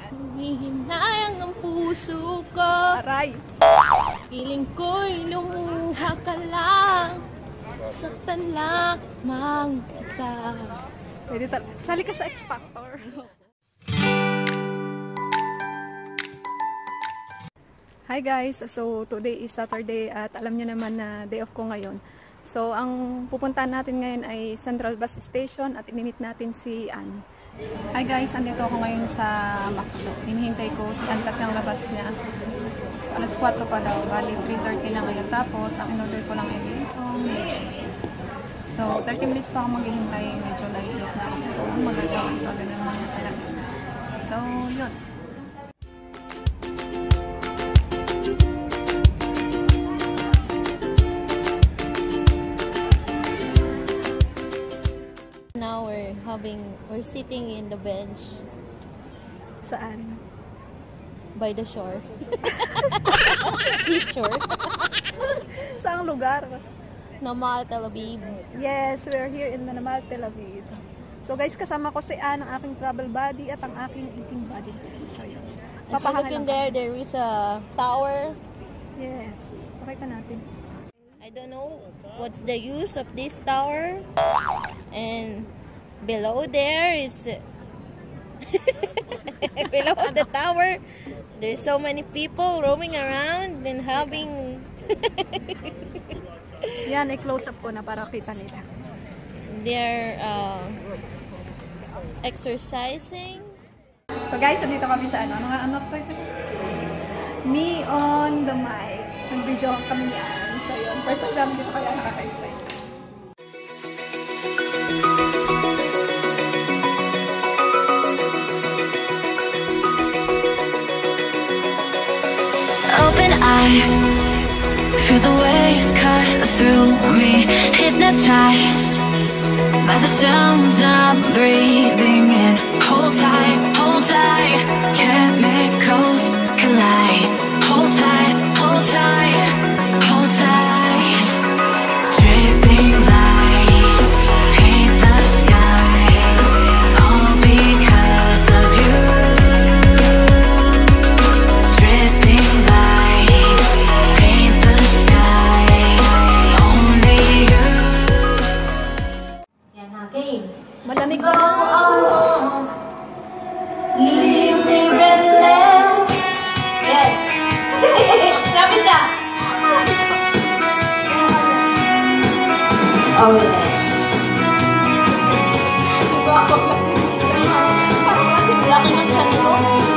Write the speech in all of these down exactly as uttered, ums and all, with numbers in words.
Hihinayang ang puso ko. Aray! Piling ko'y lumuha ka lang. Saktan lamang kita. Pwede tal- Sali ka sa X Factor. Hi guys! So today is Saturday at alam niyo naman na day off ko ngayon. So ang pupuntahan natin ngayon ay Central Bus Station at inimit natin si Ann. Hi guys! Andito ako ngayon sa McDo. Hinihintay ko si Ann kasi ang labas niya. alas kwatro pa daw. Bali three thirty na ngayon. Tapos ang in-order ko lang ay itong milkshake. So thirty minutes pa ako maghihintay. Medyo light na ako. Magagawin pa ganun mga talaga. So yun. Now we're having, we're sitting in the bench. Saan? By the shore. Seashore. Saang lugar? Namal, Tel Aviv. Yes, we're here in the Namal, Tel Aviv. So guys, kasama ko si Ann, ang aking travel buddy at ang aking eating buddy. So yun. If you look in there, there is a tower. Yes. Pakita natin. I don't know what's the use of this tower. And below there is below the tower there's so many people roaming around and having yan, i-close up ko na para kita nila. They're uh, exercising. So guys, andito kami sa ano, ano nga, ano to ito? Meon the Mic. Nag-video kami yan. So yun, first time namin dito kaya nakaka-excite. Open eye, feel the waves cut through me, hypnotized by the sounds I'm breathing in. Hold tight, hold tight, chemicals collide. Hold tight, hold tight, hold tight. Dripping lights paint the skies, all because of you. Dripping lights paint the skies, only you. Yan again. Malamig Go on, leave me breathless. Yes. Lapit na. Oh, yeah. Laki ng tiyan ko.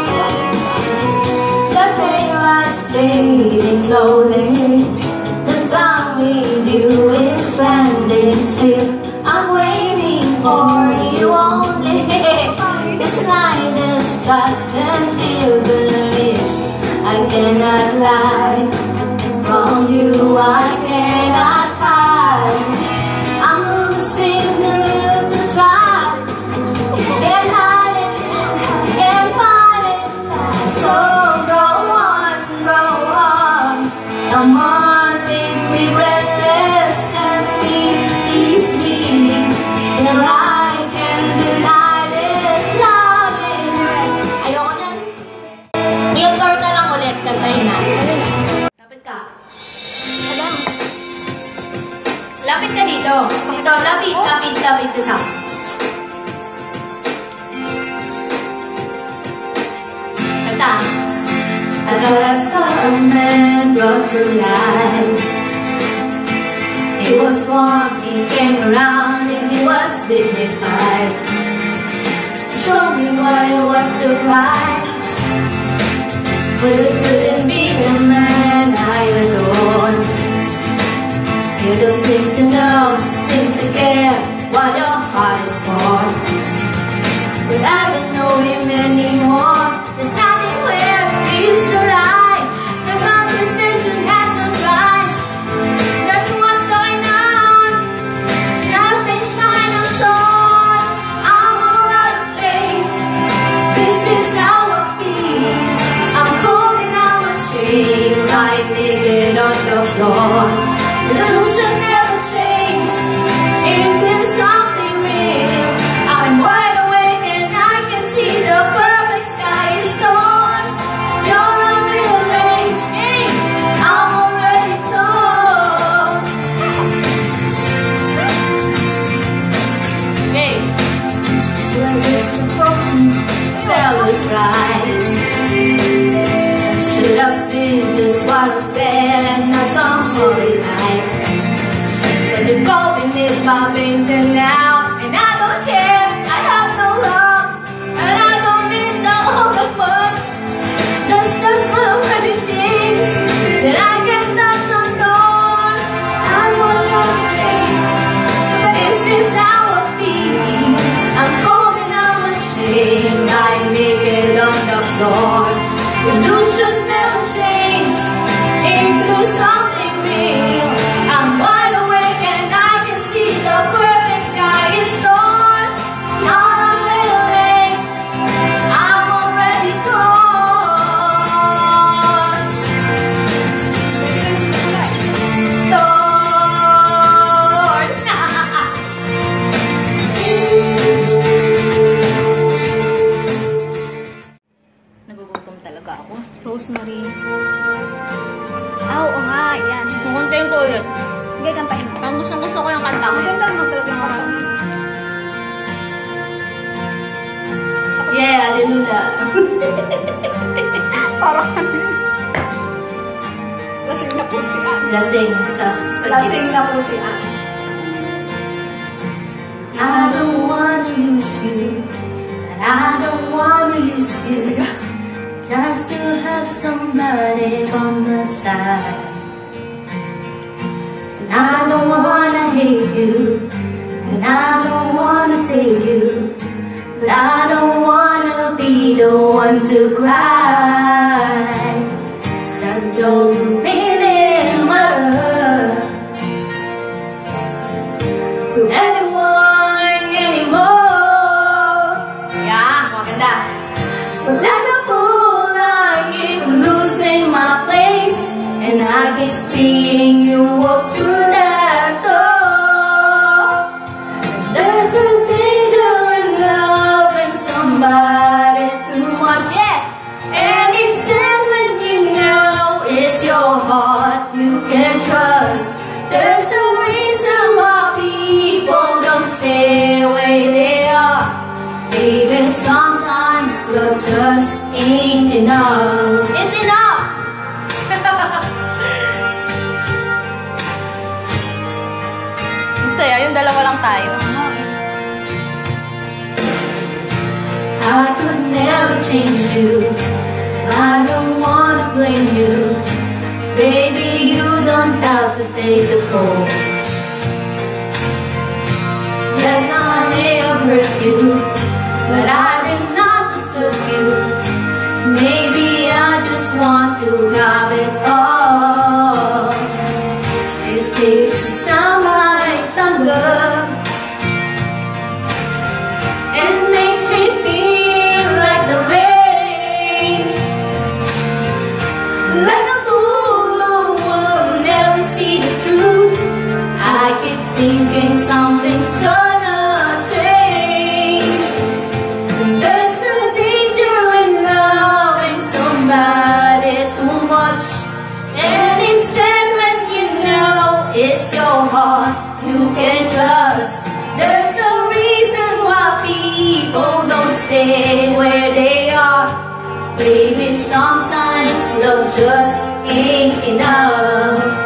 The daylight's fading slowly. The time with you is standing still. I'm waiting for you only. This night is touch and feel the lift. I cannot lie. From you I cannot hide. I'm losing the will to try. Can't hide it, can't fight it. So go on, go on. Come on, make me breathless. Let me ease me. Still I can deny this loving. Ayoko niyan. Yung chord na lang ulit. Kantahin natin. Lapit ka. Lapit ka dito. Dito, lapit, lapit, lapit sa sound. Kanta. I thought I saw a man brought to life. He was warm, he came around, and he was dignified. Show me what it was to cry. But it couldn't be the man I adored. He just sings to know, sings to care what your heart is for. But I don't know him anymore. There's nothing where we used to lie. The conversation has run dry. That's what's going on. Nothing's signed or torn. I'm all out of faith. This is how I feel. I'm cold and I'm ashamed. Like naked on the floor. The illusion never changed into something real. I'm wide awake and I can see the perfect sky is the gone. Illusions never change into something real. I'm wide awake and I can see the perfect sky is torn. Not a little late, I'm already gone. Torn. Nagugutom talaga ako. Rosemary. Ah, oo nga, yan. Kukuntayin ko ulit. Sige, kantahin mo. Ang gusto gusto ko yung kanta ko. Maganda naman talaga yung kanta mo. Yeah, hallelujah. Parang lasing na po si Ann. Lasing sa sa Lasing na po si Ann. I don't wanna lose you, and I don't wanna use you, just to have somebody on my side. And I don't wanna hate you, and I don't wanna take you, but I don't wanna be the one to cry. That don't really matter to anyone anymore. Yeah, maganda. But like a fool, I keep losing my place, and I keep seeing you walk through that door. There's a danger in loving somebody too much. Yes! And it's sad when you know it's your heart you can trust. There's a reason why people don't stay where they are. Baby, sometimes love just ain't enough. It's enough! Ang saya, yung dalawa lang tayo. I could never change you. I don't wanna blame you. Baby, you don't have to take the fall. Yes, I may have hurt you, but I did not deserve you. Maybe I just want to have it all. It takes a sound like thunder, and makes me feel like the rain. Like a fool who will never see the truth, I keep thinking something's gonna change. There's a danger in loving somebody too much, and it's sad when you know it's your heart you can trust. There's a reason why people don't stay where they are. Baby, sometimes love just ain't enough.